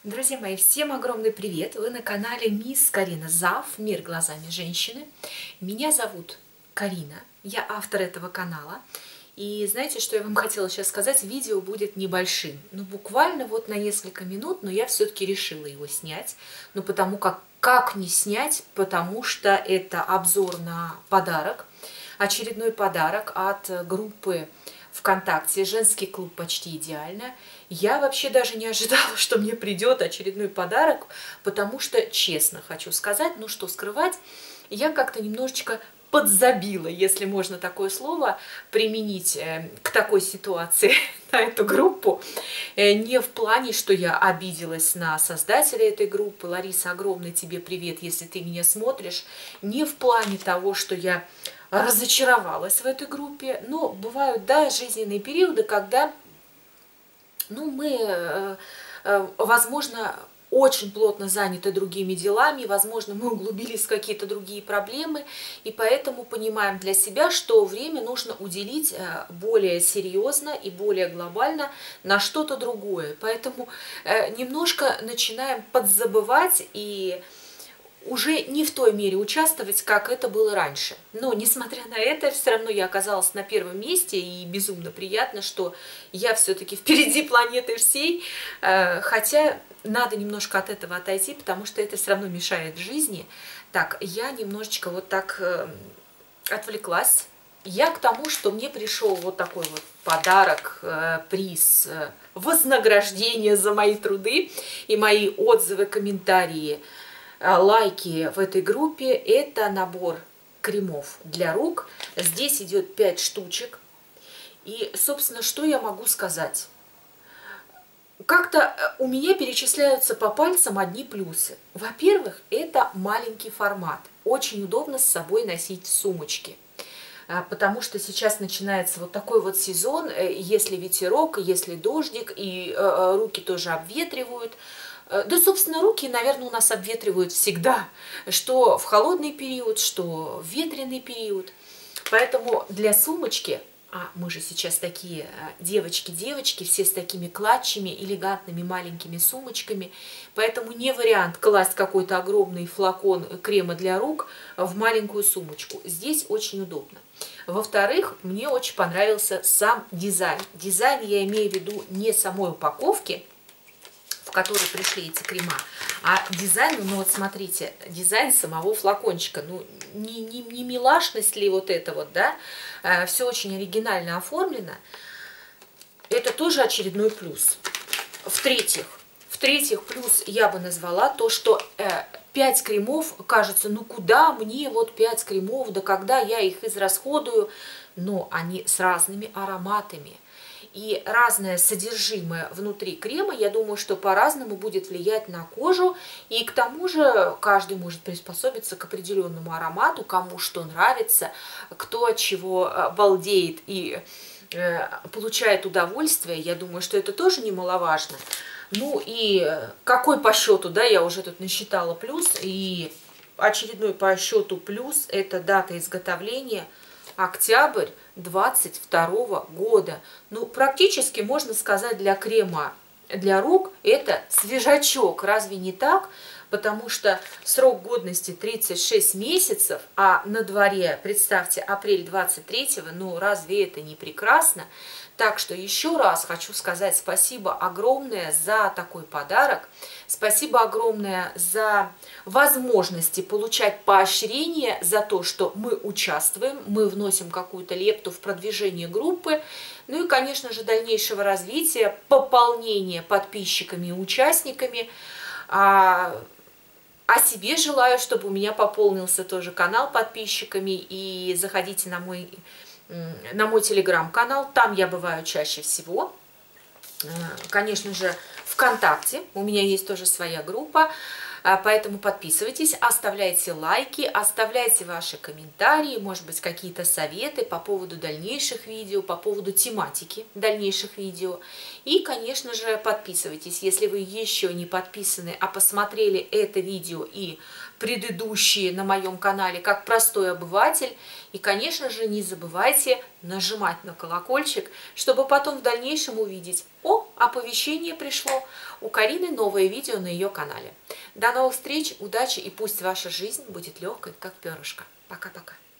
Друзья мои, всем огромный привет! Вы на канале Мисс Карина Зав, Мир глазами женщины. Меня зовут Карина, я автор этого канала. И знаете, что я вам хотела сейчас сказать? Видео будет небольшим, буквально вот на несколько минут, но я все-таки решила его снять. Потому как не снять, потому что это обзор на подарок, очередной подарок от группы ВКонтакте «Женский клуб почти идеально». Я вообще даже не ожидала, что мне придет очередной подарок, потому что, честно хочу сказать, что скрывать, я как-то немножечко подзабила, если можно такое слово применить к такой ситуации, на эту группу. Не в плане, что я обиделась на создателя этой группы. Лариса, огромный тебе привет, если ты меня смотришь. Не в плане того, что я разочаровалась в этой группе, но бывают, да, жизненные периоды, когда мы, возможно, очень плотно заняты другими делами, возможно, мы углубились в какие-то другие проблемы, и поэтому понимаем для себя, что время нужно уделить более серьезно и более глобально на что-то другое. Поэтому немножко начинаем подзабывать и уже не в той мере участвовать, как это было раньше. Но, несмотря на это, все равно я оказалась на первом месте, и безумно приятно, что я все-таки впереди планеты всей, хотя надо немножко от этого отойти, потому что это все равно мешает жизни. Так, я немножечко вот так отвлеклась. Я к тому, что мне пришел вот такой вот подарок, приз, вознаграждение за мои труды и мои отзывы, комментарии, лайки в этой группе. Это набор кремов для рук. Здесь идет 5 штучек. И, собственно, что я могу сказать? Как-то у меня перечисляются по пальцам одни плюсы. Во-первых, это маленький формат. Очень удобно с собой носить в сумочке. Потому что сейчас начинается вот такой вот сезон, если ветерок, если дождик, и руки тоже обветривают. Да, собственно, руки, наверное, у нас обветривают всегда, что в холодный период, что в ветреный период. Поэтому для сумочки, а мы же сейчас такие девочки, все с такими клатчами, элегантными маленькими сумочками, поэтому не вариант класть какой-то огромный флакон крема для рук в маленькую сумочку. Здесь очень удобно. Во-вторых, мне очень понравился сам дизайн. Дизайн я имею в виду не самой упаковки, в которой пришли эти крема, а дизайн, вот смотрите, дизайн самого флакончика. Не милашность ли вот это вот, да? Все очень оригинально оформлено. Это тоже очередной плюс. В-третьих, плюс я бы назвала то, что 5 кремов, кажется, куда мне вот 5 кремов, да когда я их израсходую, но они с разными ароматами. И разное содержимое внутри крема, я думаю, что по-разному будет влиять на кожу. И к тому же каждый может приспособиться к определенному аромату, кому что нравится, кто от чего балдеет и получает удовольствие. Я думаю, что это тоже немаловажно. И какой по счету, да, я уже тут насчитала плюс. И очередной по счету плюс – это дата изготовления – октябрь 22 года. Практически можно сказать, для крема для рук это свежачок. Разве не так? Потому что срок годности 36 месяцев, а на дворе, представьте, апрель 23-го, разве это не прекрасно? Так что еще раз хочу сказать спасибо огромное за такой подарок. Спасибо огромное за возможности получать поощрение за то, что мы участвуем, мы вносим какую-то лепту в продвижение группы. И, конечно же, дальнейшего развития, пополнения подписчиками и участниками. А себе желаю, чтобы у меня пополнился тоже канал подписчиками. И заходите на мой телеграм-канал, там я бываю чаще всего. Конечно же, ВКонтакте у меня есть тоже своя группа, поэтому подписывайтесь, оставляйте лайки, оставляйте ваши комментарии, может быть, какие-то советы по поводу дальнейших видео, по поводу тематики дальнейших видео. И, конечно же, подписывайтесь, если вы еще не подписаны, а посмотрели это видео и предыдущие на моем канале как простой обыватель. И, конечно же, не забывайте нажимать на колокольчик, чтобы потом в дальнейшем увидеть: о, оповещение пришло, У Карины новое видео на ее канале. До новых встреч, удачи и пусть ваша жизнь будет легкой, как перышко. Пока-пока.